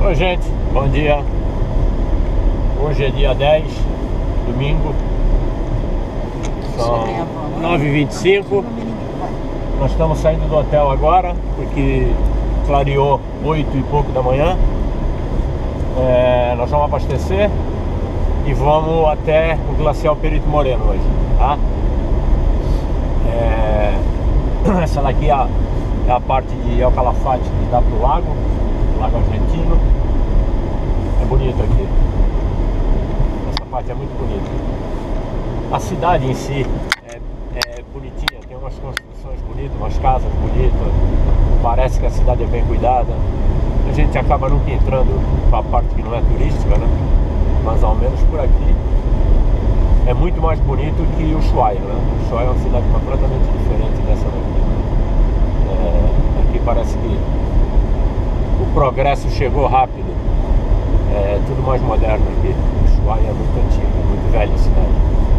Oi gente, bom dia. Hoje é dia 10, domingo. São 9h25. Nós estamos saindo do hotel agora, porque clareou 8 e pouco da manhã. Nós vamos abastecer e vamos até o Glacial Perito Moreno hoje, tá? Essa daqui é a parte de El Calafate que dá pro lago Argentino. É bonito aqui. Essa parte é muito bonita. A cidade em si é bonitinha, tem umas construções bonitas, umas casas bonitas. Parece que a cidade é bem cuidada. A gente acaba nunca entrando para a parte que não é turística, né? Mas ao menos por aqui é muito mais bonito que o Ushuaia, né? O Ushuaia é uma cidade completamente diferente dessa daqui. Aqui parece que o progresso chegou rápido. É tudo mais moderno aqui. O Ushuaia é muito antigo, muito velho a cidade.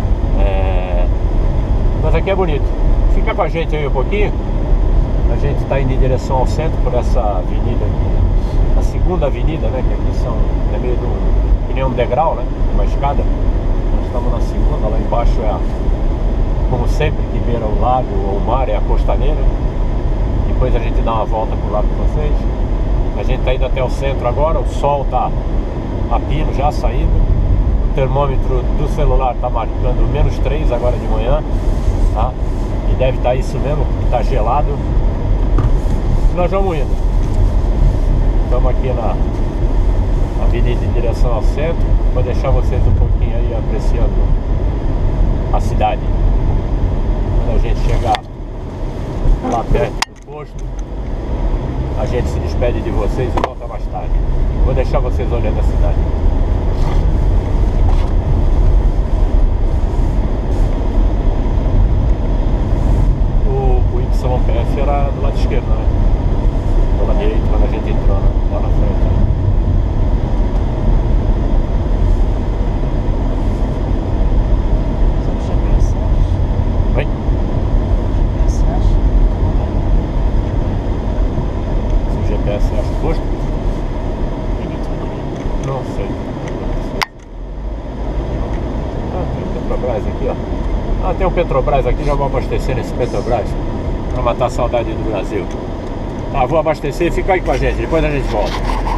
Mas aqui é bonito. Fica com a gente aí um pouquinho. A gente está indo em direção ao centro por essa avenida aqui. A segunda avenida, né? Que aqui é meio que nem um degrau, né? Uma escada. Nós estamos na segunda, lá embaixo como sempre que beira o lago ou o mar, é a costaneira. Depois a gente dá uma volta por lá com vocês. A gente está indo até o centro agora, o sol está a pino já saindo. O termômetro do celular está marcando -3 agora de manhã, tá? E deve estar isso mesmo, porque está gelado. Nós vamos indo. Estamos aqui na avenida em direção ao centro. Vou deixar vocês um pouquinho aí apreciando a cidade. Quando a gente chegar lá perto do posto, a gente se despede de vocês e volta mais tarde. Vou deixar vocês olhando a cidade. O YPF era do lado esquerdo, né? Do lado direito, quando a gente entrou lá na frente. Oi? Se o GPS acha o posto? Não sei. Tem o Petrobras aqui, ó. Tem o Petrobras aqui, já vou abastecer nesse Petrobras para matar a saudade do Brasil. Vou abastecer, fica aí com a gente, depois a gente volta.